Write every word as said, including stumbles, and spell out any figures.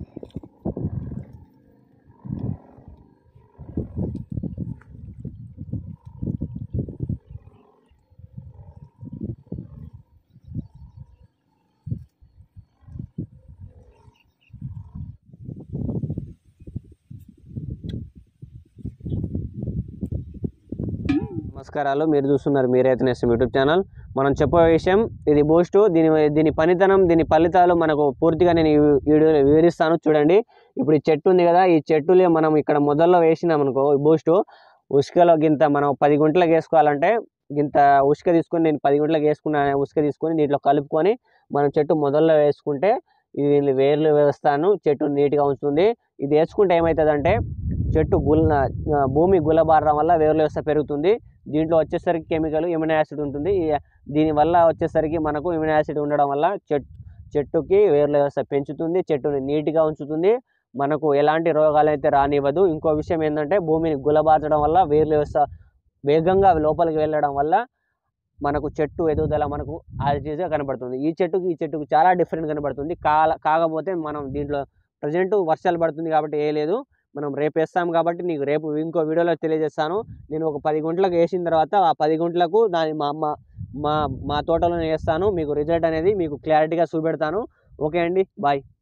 నమస్కారాలు, మీరు చూస్తున్నారు మీ రైతు నేస్తం యూట్యూబ్ ఛానల్. మనం చెప్పే విషయం ఇది బూస్ట్. దీని దీని పనితనం, దీని ఫలితాలు మనకు పూర్తిగా నేను ఈ వీడియోలో వివరిస్తాను. చూడండి, ఇప్పుడు ఈ చెట్టు ఉంది కదా, ఈ చెట్టులో మనం ఇక్కడ మొదల్లో వేసినాం అనుకో బూస్ట్, ఉసుకలో గింత మనం పది గుంటలకు వేసుకోవాలంటే గింత ఉసుక తీసుకొని, నేను పది గుంటలకు వేసుకున్న ఉసుక తీసుకొని దీంట్లో కలుపుకొని మనం చెట్టు మొదల్లో వేసుకుంటే ఇది వేర్లు వ్యవస్థను చెట్టు నీట్గా ఉంచుతుంది. ఇది వేసుకుంటే ఏమవుతుందంటే చెట్టు గుల్ల భూమి గుల్లబారడం వల్ల వేర్ల వ్యవస్థ పెరుగుతుంది. దీంట్లో వచ్చేసరికి కెమికల్ ఎమినో యాసిడ్ ఉంటుంది. దీనివల్ల వచ్చేసరికి మనకు ఎమినో యాసిడ్ ఉండడం వల్ల చెట్టు చెట్టుకి వేర్ల వ్యవస్థ పెంచుతుంది, చెట్టుని నీట్గా ఉంచుతుంది, మనకు ఎలాంటి రోగాలు అయితే రానివ్వదు. ఇంకో విషయం ఏంటంటే భూమిని గుల్లబార్చడం వల్ల వేర్ల వ్యవస్థ వేగంగా లోపలికి వెళ్ళడం వల్ల మనకు చెట్టు ఎదుగుదల మనకు యాజిటీస్గా కనబడుతుంది. ఈ చెట్టుకి ఈ చెట్టుకు చాలా డిఫరెంట్ కనబడుతుంది. కాల కాకపోతే మనం దీంట్లో ప్రజెంట్ వర్షాలు పడుతుంది కాబట్టి ఏ లేదు, మనం రేపు వేస్తాం కాబట్టి నీకు రేపు ఇంకో వీడియోలో తెలియజేస్తాను. నేను ఒక పది గుంటలకు వేసిన తర్వాత ఆ పది గుంటలకు దాని మా అమ్మ మా మా తోటలో వేస్తాను. మీకు రిజల్ట్ అనేది మీకు క్లారిటీగా చూపెడతాను. ఓకే అండి, బాయ్.